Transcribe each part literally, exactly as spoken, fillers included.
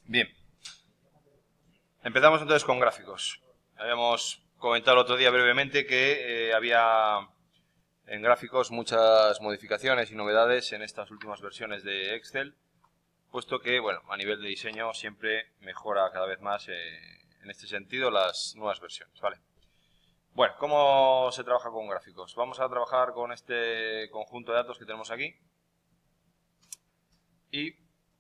Bien. Empezamos entonces con gráficos. Habíamos comentado el otro día brevemente que eh, había en gráficos muchas modificaciones y novedades en estas últimas versiones de Excel, puesto que, bueno, a nivel de diseño siempre mejora cada vez más eh, en este sentido las nuevas versiones, ¿vale? Bueno, ¿cómo se trabaja con gráficos? Vamos a trabajar con este conjunto de datos que tenemos aquí y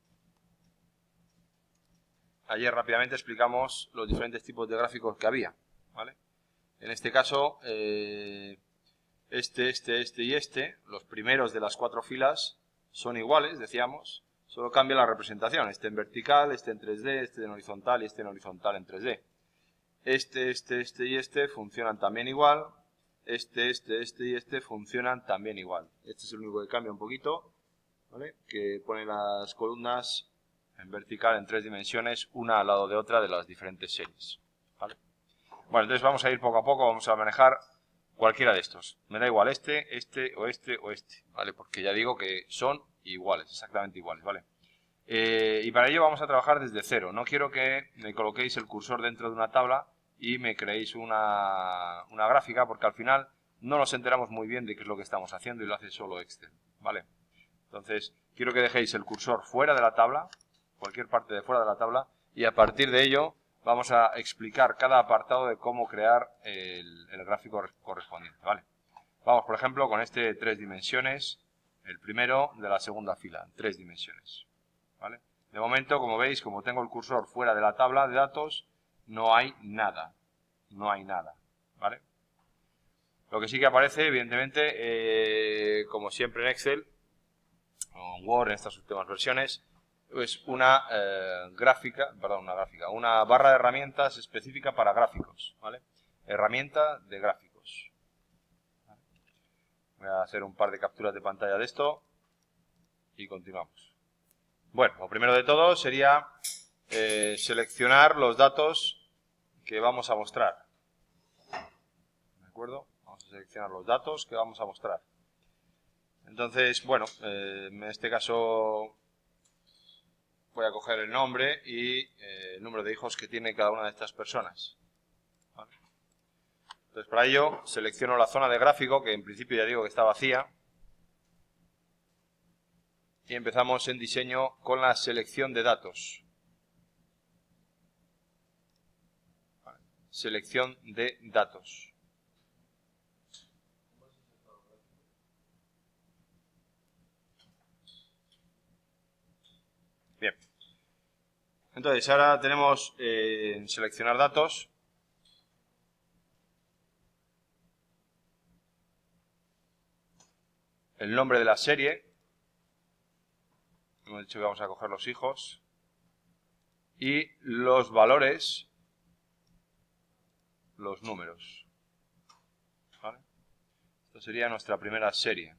ayer rápidamente explicamos los diferentes tipos de gráficos que había, ¿vale? En este caso, eh, este, este, este y este, los primeros de las cuatro filas son iguales, decíamos, solo cambia la representación, este en vertical, este en tres D, este en horizontal y este en horizontal en tres D. Este, este, este y este funcionan también igual, este, este, este y este funcionan también igual. Este es el único que cambia un poquito, ¿vale? Que pone las columnas en vertical en tres dimensiones, una al lado de otra de las diferentes series, ¿vale? Bueno, entonces vamos a ir poco a poco, vamos a manejar cualquiera de estos. Me da igual este, este o este o este, ¿vale? Porque ya digo que son iguales, exactamente iguales, ¿vale? Eh, y para ello vamos a trabajar desde cero. No quiero que me coloquéis el cursor dentro de una tabla y me creéis una, una gráfica, porque al final no nos enteramos muy bien de qué es lo que estamos haciendo y lo hace solo Excel, ¿vale? Entonces, quiero que dejéis el cursor fuera de la tabla, cualquier parte de fuera de la tabla, y a partir de ello vamos a explicar cada apartado de cómo crear el, el gráfico correspondiente, ¿vale? Vamos, por ejemplo, con este tres dimensiones, el primero de la segunda fila, tres dimensiones, ¿vale? De momento, como veis, como tengo el cursor fuera de la tabla de datos, no hay nada, no hay nada, ¿vale? Lo que sí que aparece, evidentemente, eh, como siempre en Excel, o en Word, en estas últimas versiones, es una eh, gráfica, perdón, una gráfica, una barra de herramientas específica para gráficos, ¿vale? Herramienta de gráficos. ¿Vale? Voy a hacer un par de capturas de pantalla de esto y continuamos. Bueno, lo primero de todo sería eh, seleccionar los datos que vamos a mostrar. ¿De acuerdo? Vamos a seleccionar los datos que vamos a mostrar. Entonces, bueno, eh, en este caso voy a coger el nombre y eh, el número de hijos que tiene cada una de estas personas. ¿Vale? Entonces, para ello, selecciono la zona de gráfico, que en principio ya digo que está vacía. Y empezamos en diseño con la selección de datos. Vale. Selección de datos. Bien. Entonces, ahora tenemos eh, en seleccionar datos. El nombre de la serie. Hemos dicho que vamos a coger los hijos. Y los valores, los números. ¿Vale? Esto sería nuestra primera serie.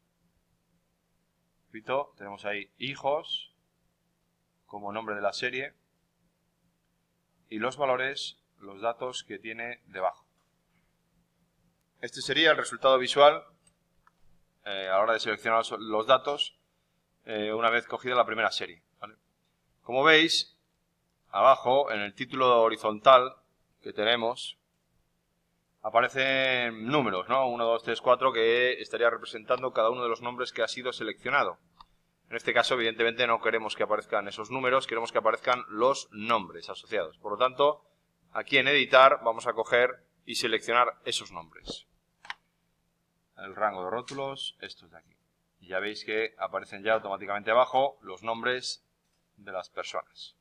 Repito, tenemos ahí hijos como nombre de la serie y los valores, los datos que tiene debajo. Este sería el resultado visual eh, a la hora de seleccionar los datos eh, una vez cogida la primera serie, ¿vale? Como veis, abajo en el título horizontal que tenemos aparecen números, ¿no? uno, dos, tres, cuatro, que estaría representando cada uno de los nombres que ha sido seleccionado. En este caso, evidentemente, no queremos que aparezcan esos números, queremos que aparezcan los nombres asociados. Por lo tanto, aquí en editar vamos a coger y seleccionar esos nombres. El rango de rótulos, estos de aquí. Y ya veis que aparecen ya automáticamente abajo los nombres de las personas.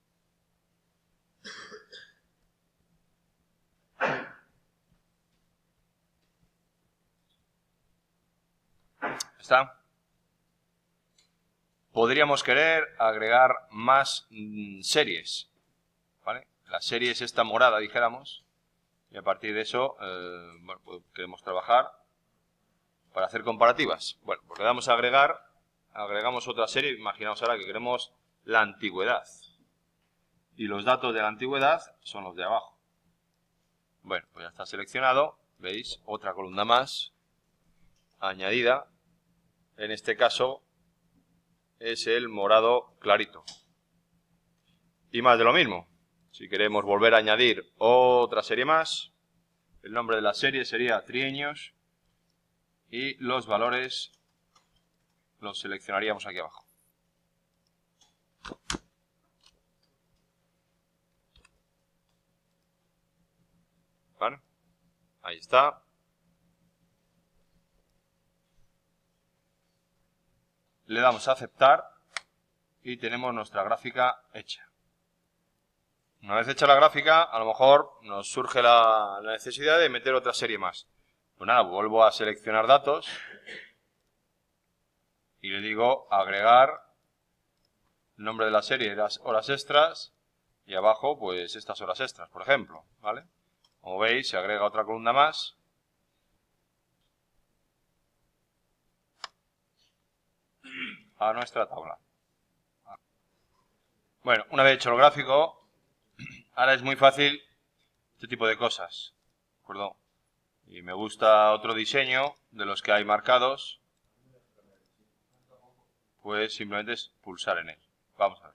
¿Está? Podríamos querer agregar más mmm, series, ¿vale? La serie es esta morada, dijéramos, y a partir de eso, eh, bueno, pues queremos trabajar para hacer comparativas. Bueno, pues le damos a agregar, agregamos otra serie, imaginaos ahora que queremos la antigüedad. Y los datos de la antigüedad son los de abajo. Bueno, pues ya está seleccionado, veis, otra columna más añadida, en este caso es el morado clarito. Y más de lo mismo. Si queremos volver a añadir otra serie más, el nombre de la serie sería trienios y los valores los seleccionaríamos aquí abajo. ¿Vale? Ahí está. Le damos a aceptar y tenemos nuestra gráfica hecha. Una vez hecha la gráfica, a lo mejor nos surge la, la necesidad de meter otra serie más. Pues nada, vuelvo a seleccionar datos y le digo agregar el nombre de la serie, las horas extras, y abajo pues estas horas extras, por ejemplo, ¿vale? Como veis, se agrega otra columna más. A nuestra tabla. Bueno, una vez hecho el gráfico, ahora es muy fácil este tipo de cosas, ¿de acuerdo? Y me gusta otro diseño de los que hay marcados, pues simplemente es pulsar en él. Vamos a ver.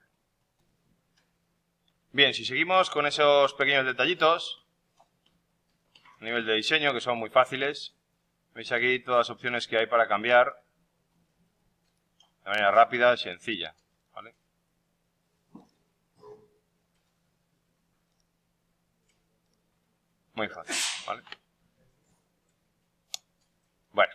Bien, si seguimos con esos pequeños detallitos a nivel de diseño, que son muy fáciles, veis aquí todas las opciones que hay para cambiar de manera rápida y sencilla, ¿vale? Muy fácil, ¿vale? Bueno.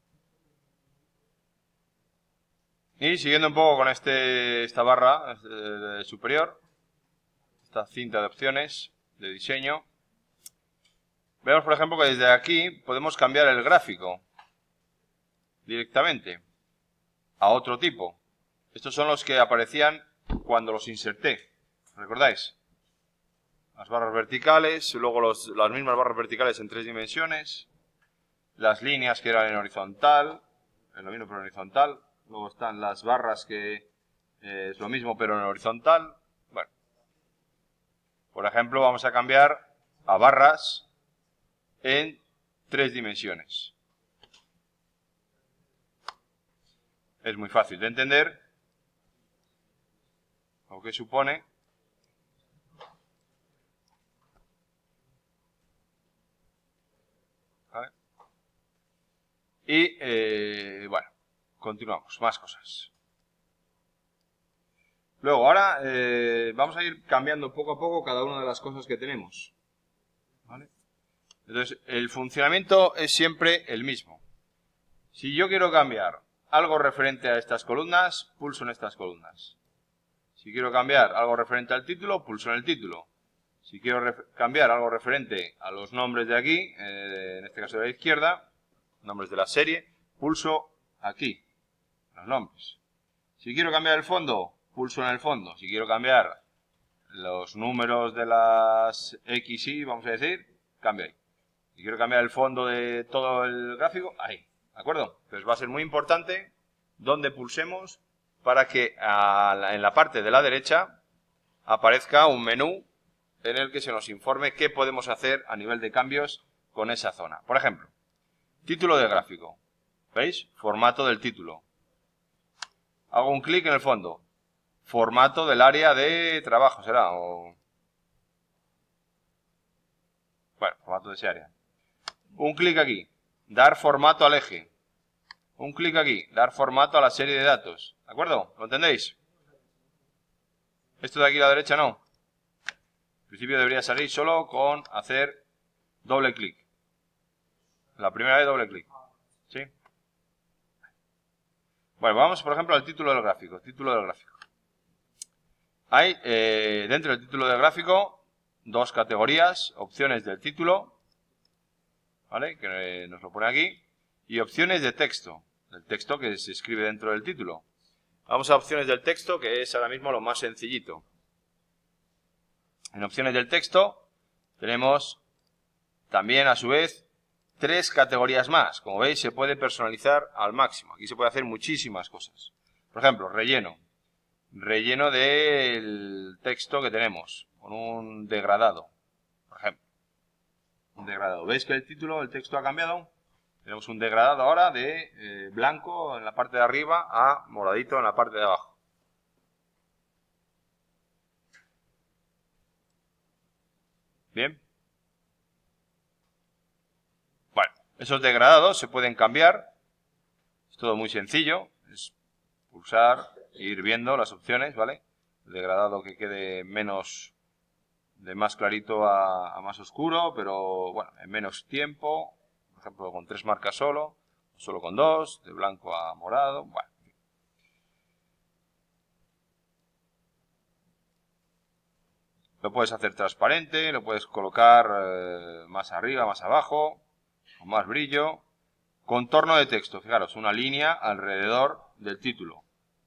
Y siguiendo un poco con este, esta barra eh, superior, esta cinta de opciones de diseño, vemos por ejemplo que desde aquí podemos cambiar el gráfico directamente a otro tipo. Estos son los que aparecían cuando los inserté, ¿recordáis? Las barras verticales, luego los, las mismas barras verticales en tres dimensiones, las líneas que eran en horizontal, en lo mismo pero en horizontal, luego están las barras que eh, es lo mismo pero en horizontal. Bueno, por ejemplo vamos a cambiar a barras en tres dimensiones. Es muy fácil de entender lo que supone. ¿Vale? Y, eh, bueno, continuamos, más cosas. Luego, ahora eh, vamos a ir cambiando poco a poco cada una de las cosas que tenemos. ¿Vale? Entonces, el funcionamiento es siempre el mismo. Si yo quiero cambiar algo referente a estas columnas, pulso en estas columnas. Si quiero cambiar algo referente al título, pulso en el título. Si quiero cambiar algo referente a los nombres de aquí, eh, en este caso de la izquierda, nombres de la serie, pulso aquí, los nombres. Si quiero cambiar el fondo, pulso en el fondo. Si quiero cambiar los números de las X y, vamos a decir, cambio ahí. Si quiero cambiar el fondo de todo el gráfico, ahí. ¿De acuerdo? Entonces va a ser muy importante donde pulsemos para que a la, en la parte de la derecha aparezca un menú en el que se nos informe qué podemos hacer a nivel de cambios con esa zona. Por ejemplo, título del gráfico. ¿Veis? Formato del título. Hago un clic en el fondo. Formato del área de trabajo será. O... Bueno, formato de ese área. Un clic aquí. Dar formato al eje. Un clic aquí. Dar formato a la serie de datos. ¿De acuerdo? ¿Lo entendéis? Esto de aquí a la derecha no. En principio debería salir solo con hacer doble clic. La primera vez doble clic. ¿Sí? Bueno, vamos por ejemplo al título del gráfico. Título del gráfico. Hay eh, dentro del título del gráfico dos categorías. Opciones del título. ¿Vale? Que nos lo pone aquí. Y opciones de texto. El texto que se escribe dentro del título. Vamos a opciones del texto, que es ahora mismo lo más sencillito. En opciones del texto tenemos también a su vez tres categorías más. Como veis se puede personalizar al máximo. Aquí se puede hacer muchísimas cosas. Por ejemplo, relleno. Relleno del texto que tenemos con un degradado. Por ejemplo, un degradado. ¿Veis que el título, el texto ha cambiado? Tenemos un degradado ahora de eh, blanco en la parte de arriba a moradito en la parte de abajo. Bien. Bueno, esos degradados se pueden cambiar. Es todo muy sencillo. Es pulsar e ir viendo las opciones, ¿vale? El degradado que quede menos, de más clarito a, a más oscuro, pero bueno, en menos tiempo. Por ejemplo, con tres marcas solo, solo con dos, de blanco a morado. Bueno. Lo puedes hacer transparente, lo puedes colocar eh, más arriba, más abajo, con más brillo. Contorno de texto, fijaros, una línea alrededor del título.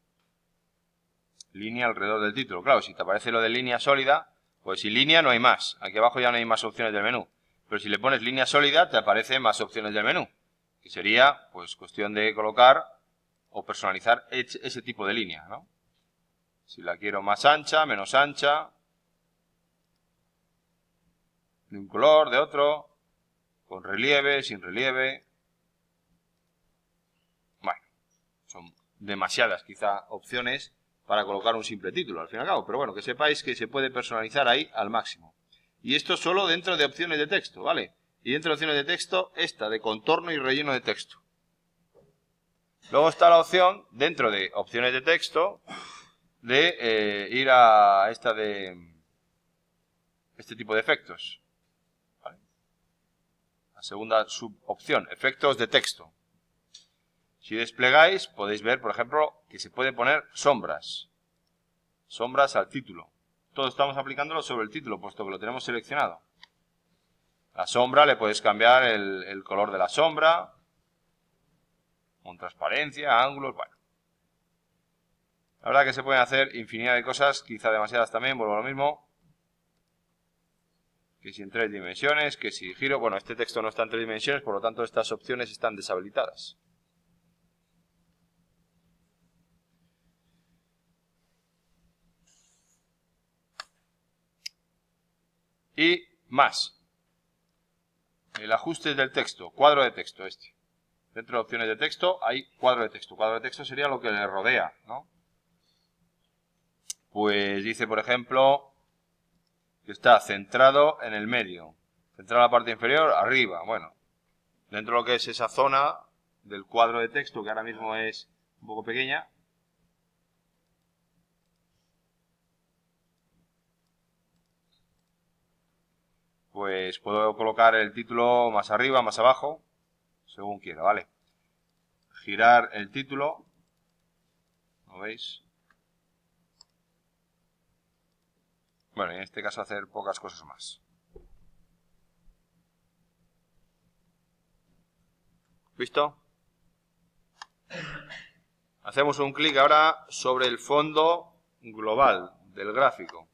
Línea alrededor del título. Claro, si te aparece lo de línea sólida, pues sin línea no hay más. Aquí abajo ya no hay más opciones del menú. Pero si le pones línea sólida, te aparecen más opciones del menú. Que sería, pues, cuestión de colocar o personalizar ese tipo de línea, ¿no? Si la quiero más ancha, menos ancha, de un color, de otro, con relieve, sin relieve. Bueno, son demasiadas quizá opciones para colocar un simple título, al fin y al cabo. Pero bueno, que sepáis que se puede personalizar ahí al máximo. Y esto solo dentro de opciones de texto, ¿vale? Y dentro de opciones de texto, esta de contorno y relleno de texto. Luego está la opción, dentro de opciones de texto, de eh, ir a esta de este tipo de efectos. ¿Vale? La segunda subopción, efectos de texto. Si desplegáis, podéis ver, por ejemplo, que se puede poner sombras. Sombras al título. Todo estamos aplicándolo sobre el título, puesto que lo tenemos seleccionado. La sombra, le puedes cambiar el, el color de la sombra, con transparencia, ángulos, bueno. La verdad que se pueden hacer infinidad de cosas, quizá demasiadas también, vuelvo a lo mismo. Que si en tres dimensiones, que si giro, bueno, este texto no está en tres dimensiones, por lo tanto estas opciones están deshabilitadas. Y más. El ajuste del texto, cuadro de texto este. Dentro de opciones de texto hay cuadro de texto. Cuadro de texto sería lo que le rodea, ¿no? Pues dice, por ejemplo, que está centrado en el medio. Centrado en la parte inferior, arriba. Bueno, dentro de lo que es esa zona del cuadro de texto, que ahora mismo es un poco pequeña, pues puedo colocar el título más arriba, más abajo, según quiera, ¿vale? Girar el título, ¿lo veis? Bueno, en este caso hacer pocas cosas más. ¿Visto? Hacemos un clic ahora sobre el fondo global del gráfico.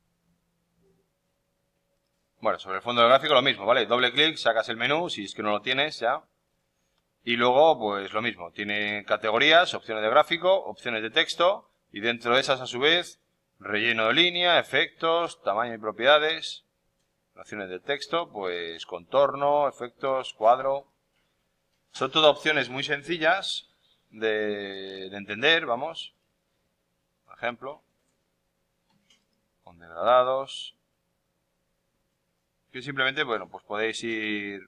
Bueno, sobre el fondo del gráfico lo mismo, ¿vale? Doble clic, sacas el menú, si es que no lo tienes ya. Y luego, pues lo mismo, tiene categorías, opciones de gráfico, opciones de texto, y dentro de esas, a su vez, relleno de línea, efectos, tamaño y propiedades, opciones de texto, pues contorno, efectos, cuadro. Son todas opciones muy sencillas de, de entender, vamos. Por ejemplo, con degradados, que simplemente, bueno, pues podéis ir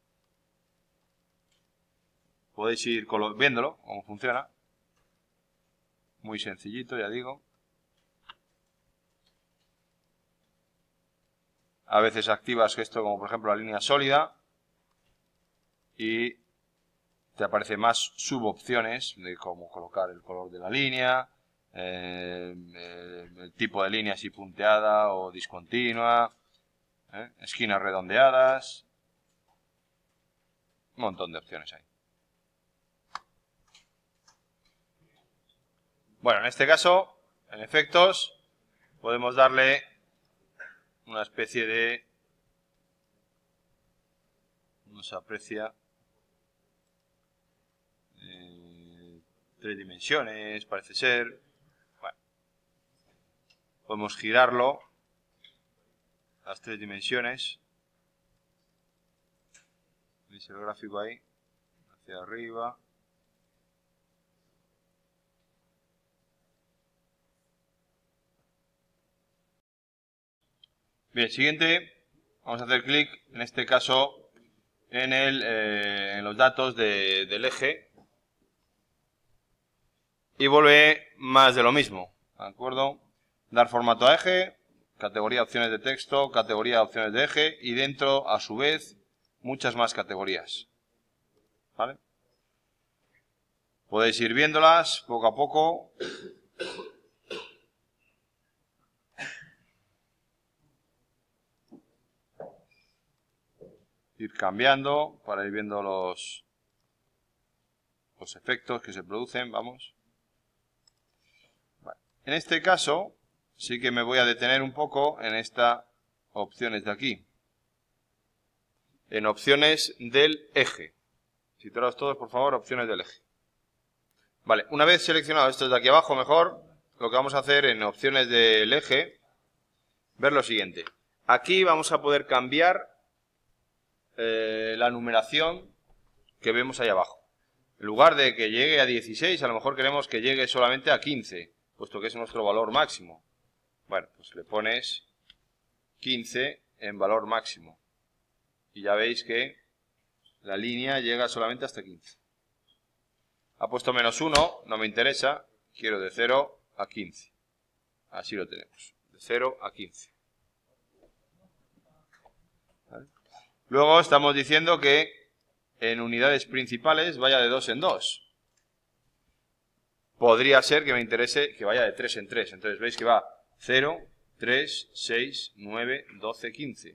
podéis ir viéndolo, cómo funciona. Muy sencillito, ya digo. A veces activas esto, como por ejemplo la línea sólida, y te aparece más subopciones de cómo colocar el color de la línea, eh, eh, el tipo de línea, si punteada o discontinua, eh, esquinas redondeadas, un montón de opciones hay. Bueno, en este caso, en efectos, podemos darle una especie de... no se aprecia... Eh, tres dimensiones, parece ser. Bueno, podemos girarlo las tres dimensiones. ¿Veis el gráfico ahí? Hacia arriba. Bien, siguiente. vamos a hacer clic, en este caso, en, el, eh, en los datos de, del eje. Y vuelve más de lo mismo, ¿de acuerdo? Dar formato a eje, categoría opciones de texto, categoría opciones de eje y dentro, a su vez, muchas más categorías. ¿Vale? Podéis ir viéndolas poco a poco. Ir cambiando para ir viendo los, los efectos que se producen, vamos. Vale. En este caso, sí que me voy a detener un poco en esta opciones de aquí. En opciones del eje. Situaros todos, por favor, opciones del eje. Vale, una vez seleccionado estos de aquí abajo, mejor, lo que vamos a hacer en opciones del eje, ver lo siguiente. Aquí vamos a poder cambiar eh, la numeración que vemos ahí abajo. En lugar de que llegue a dieciséis, a lo mejor queremos que llegue solamente a quince, puesto que es nuestro valor máximo. Bueno, pues le pones quince en valor máximo. Y ya veis que la línea llega solamente hasta quince. Ha puesto menos uno, no me interesa, quiero de cero a quince. Así lo tenemos, de cero a quince. ¿Vale? Luego estamos diciendo que en unidades principales vaya de dos en dos. Podría ser que me interese que vaya de tres en tres. Entonces veis que va cero, tres, seis, nueve, doce, quince.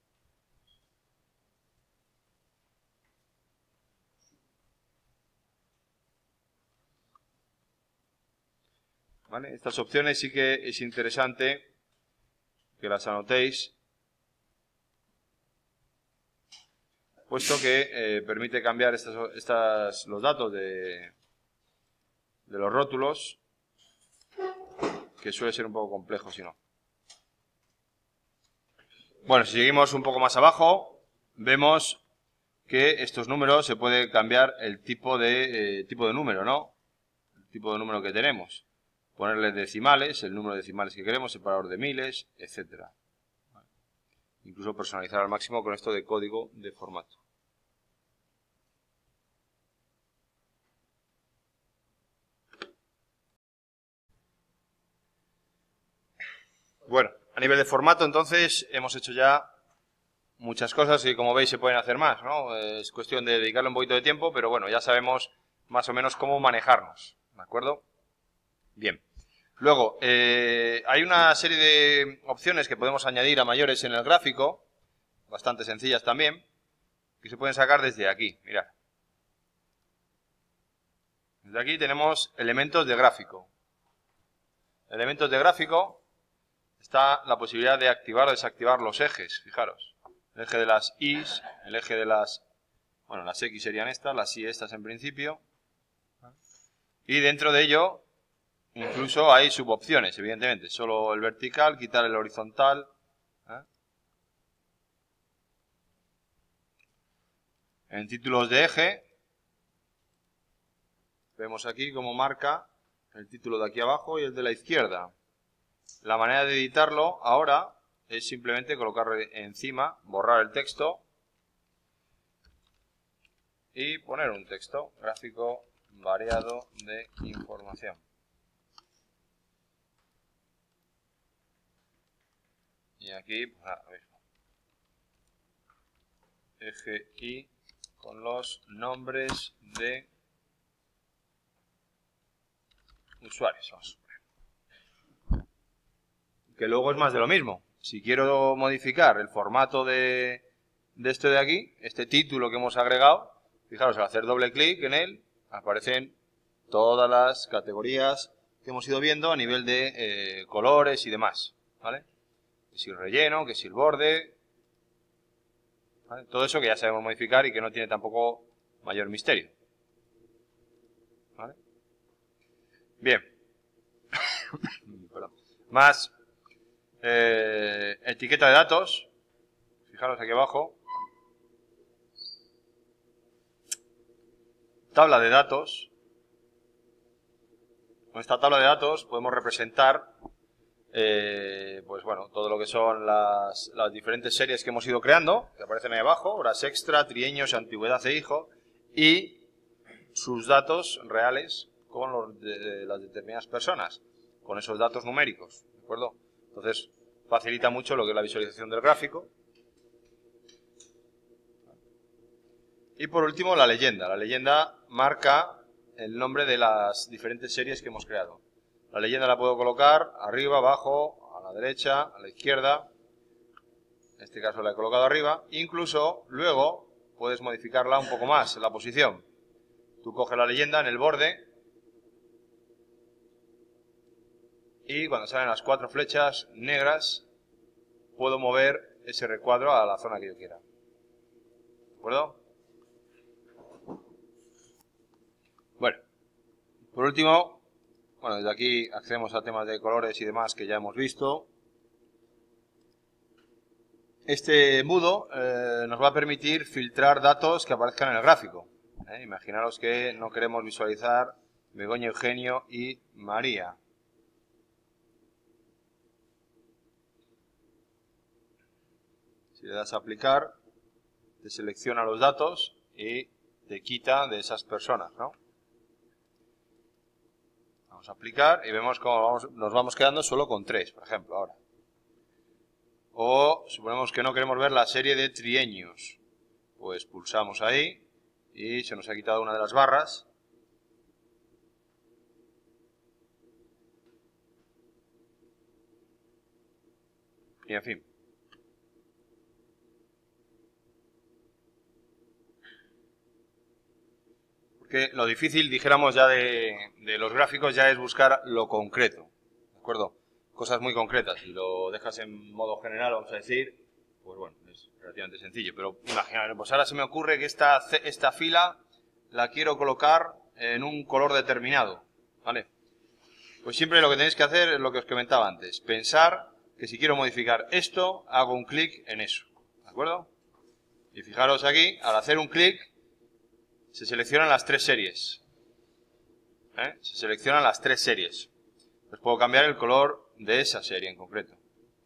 ¿Vale? Estas opciones sí que es interesante que las anotéis, puesto que eh, permite cambiar estas, estas, los datos de, de los rótulos, que suele ser un poco complejo si no. Bueno, si seguimos un poco más abajo, vemos que estos números se puede cambiar el tipo de, eh, tipo de número, ¿no? El tipo de número que tenemos. Ponerle decimales, el número de decimales que queremos, separador de miles, etcétera. Incluso personalizar al máximo con esto de código de formato. Bueno, a nivel de formato, entonces, hemos hecho ya muchas cosas y, como veis, se pueden hacer más, ¿no? Es cuestión de dedicarle un poquito de tiempo, pero bueno, ya sabemos más o menos cómo manejarnos, ¿de acuerdo? Bien. Luego, eh, hay una serie de opciones que podemos añadir a mayores en el gráfico, bastante sencillas también, que se pueden sacar desde aquí. Mirad. Desde aquí tenemos elementos de gráfico. Elementos de gráfico, está la posibilidad de activar o desactivar los ejes, fijaros. El eje de las I's, el eje de las... Bueno, las X serían estas, las Y estas en principio. Y dentro de ello... Incluso hay subopciones, evidentemente. Solo el vertical, quitar el horizontal. ¿eh? En títulos de eje, vemos aquí cómo marca el título de aquí abajo y el de la izquierda. La manera de editarlo ahora es simplemente colocarle encima, borrar el texto y poner un texto. Gráfico variado de información. Y aquí, pues nada, eje Y con los nombres de usuarios. Vamos. Que luego es más de lo mismo. Si quiero modificar el formato de, de este de aquí, este título que hemos agregado, fijaros, al hacer doble clic en él, aparecen todas las categorías que hemos ido viendo a nivel de eh, colores y demás, ¿vale? Que si el relleno, que si el borde, ¿vale? Todo eso que ya sabemos modificar y que no tiene tampoco mayor misterio, ¿vale? Bien. Perdón. Más eh, etiqueta de datos. Fijaros aquí abajo. Tabla de datos. Con esta tabla de datos podemos representar eh, pues bueno, todo lo que son las, las diferentes series que hemos ido creando, que aparecen ahí abajo, horas extra, trienios, antigüedad e hijo, y sus datos reales con los de, de las determinadas personas, con esos datos numéricos, ¿de acuerdo? Entonces, facilita mucho lo que es la visualización del gráfico. Y por último, la leyenda. La leyenda marca el nombre de las diferentes series que hemos creado. La leyenda la puedo colocar arriba, abajo, a la derecha, a la izquierda. En este caso la he colocado arriba. Incluso luego puedes modificarla un poco más, la posición. Tú coges la leyenda en el borde y cuando salen las cuatro flechas negras puedo mover ese recuadro a la zona que yo quiera. ¿De acuerdo? Bueno, por último, bueno, desde aquí accedemos a temas de colores y demás que ya hemos visto. Este embudo eh, nos va a permitir filtrar datos que aparezcan en el gráfico. ¿eh? Imaginaros que no queremos visualizar Begoña, Eugenio y María. Si le das a aplicar, te selecciona los datos y te quita de esas personas, ¿no? Vamos a aplicar y vemos cómo vamos, nos vamos quedando solo con tres, por ejemplo, ahora. O suponemos que no queremos ver la serie de trienios. Pues pulsamos ahí y se nos ha quitado una de las barras. Y en fin. Porque lo difícil, dijéramos ya de, de los gráficos, ya es buscar lo concreto. ¿De acuerdo? Cosas muy concretas. Si lo dejas en modo general, vamos a decir, pues bueno, es relativamente sencillo. Pero imagínate, pues ahora se me ocurre que esta, esta fila la quiero colocar en un color determinado. ¿Vale? Pues siempre lo que tenéis que hacer es lo que os comentaba antes. Pensar que si quiero modificar esto, hago un clic en eso. ¿De acuerdo? Y fijaros aquí, al hacer un clic, se seleccionan las tres series. ¿Eh? Se seleccionan las tres series. Pues puedo cambiar el color de esa serie en concreto.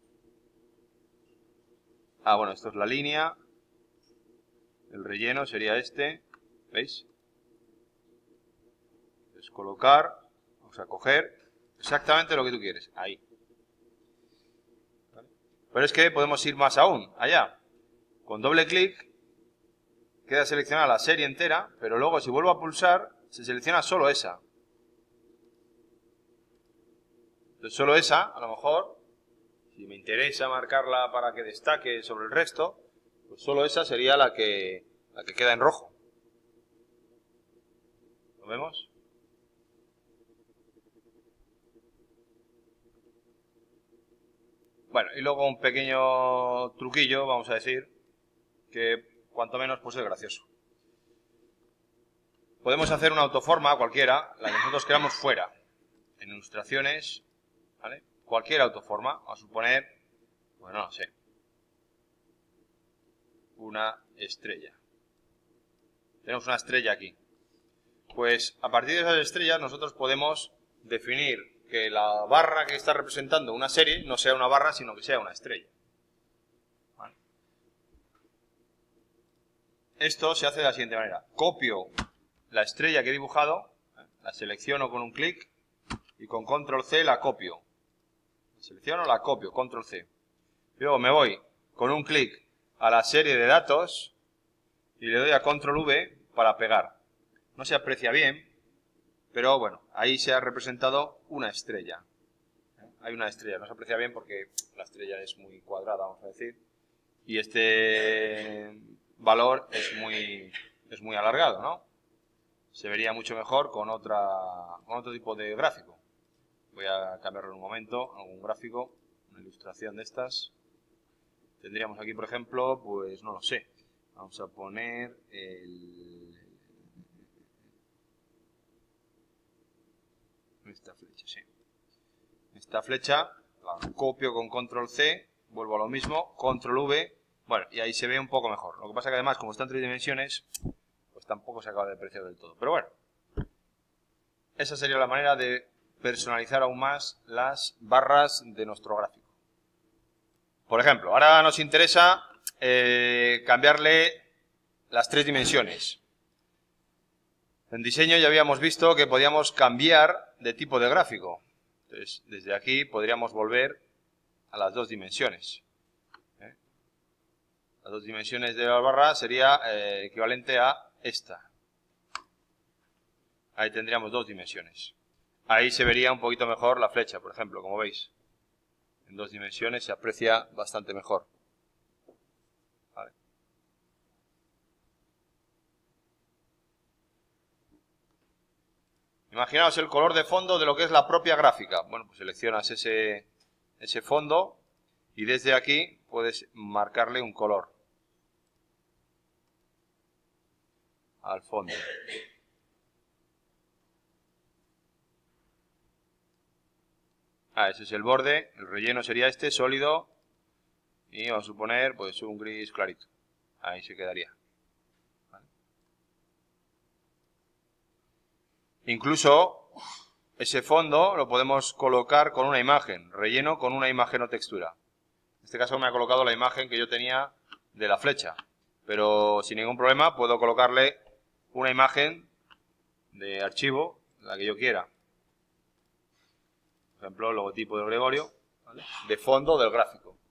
Ah, bueno, esto es la línea. El relleno sería este. ¿Veis? Es colocar. Vamos a coger exactamente lo que tú quieres. Ahí. ¿Vale? Pero es que podemos ir más aún. Allá. Con doble clic queda seleccionada la serie entera, pero luego si vuelvo a pulsar, se selecciona solo esa. Entonces solo esa, a lo mejor, si me interesa marcarla para que destaque sobre el resto, pues solo esa sería la que, la que queda en rojo. ¿Lo vemos? Bueno, y luego un pequeño truquillo, vamos a decir, que cuanto menos pues es gracioso. Podemos hacer una autoforma cualquiera, la que nosotros queramos fuera. En ilustraciones, ¿vale? Cualquier autoforma, vamos a suponer, bueno, no sé, una estrella. Tenemos una estrella aquí. Pues a partir de esas estrellas nosotros podemos definir que la barra que está representando una serie no sea una barra, sino que sea una estrella. ¿Vale? Esto se hace de la siguiente manera. Copio la estrella que he dibujado, la selecciono con un clic y con control ce la copio. La selecciono, la copio, control ce. Luego me voy con un clic a la serie de datos y le doy a control ve para pegar. No se aprecia bien, pero bueno, ahí se ha representado una estrella. Hay una estrella, no se aprecia bien porque la estrella es muy cuadrada, vamos a decir. Y este valor es muy, es muy alargado, ¿no? Se vería mucho mejor con, otra, con otro tipo de gráfico. Voy a cambiarlo en un momento, algún gráfico, una ilustración de estas. Tendríamos aquí, por ejemplo, pues no lo sé. Vamos a poner el... esta flecha, sí. Esta flecha la copio con control ce, vuelvo a lo mismo, control ve, bueno, y ahí se ve un poco mejor. Lo que pasa que además, como está en tres dimensiones, pues tampoco se acaba de apreciar del todo. Pero bueno, esa sería la manera de personalizar aún más las barras de nuestro gráfico. Por ejemplo, ahora nos interesa eh, cambiarle las tres dimensiones. En diseño ya habíamos visto que podíamos cambiar de tipo de gráfico. Entonces, desde aquí podríamos volver a las dos dimensiones. ¿Eh? Las dos dimensiones de la barra sería eh, equivalente a esta. Ahí tendríamos dos dimensiones. Ahí se vería un poquito mejor la flecha, por ejemplo, como veis. En dos dimensiones se aprecia bastante mejor. ¿Vale? Imaginaos el color de fondo de lo que es la propia gráfica. Bueno, pues seleccionas ese, ese fondo y desde aquí puedes marcarle un color al fondo. Ah, ese es el borde, el relleno sería este, sólido, y vamos a suponer pues un gris clarito. Ahí se quedaría. ¿Vale? Incluso ese fondo lo podemos colocar con una imagen, relleno con una imagen o textura. En este caso me ha colocado la imagen que yo tenía de la flecha, pero sin ningún problema puedo colocarle una imagen de archivo, la que yo quiera. Por ejemplo, el logotipo de Gregorio, ¿vale? De fondo del gráfico.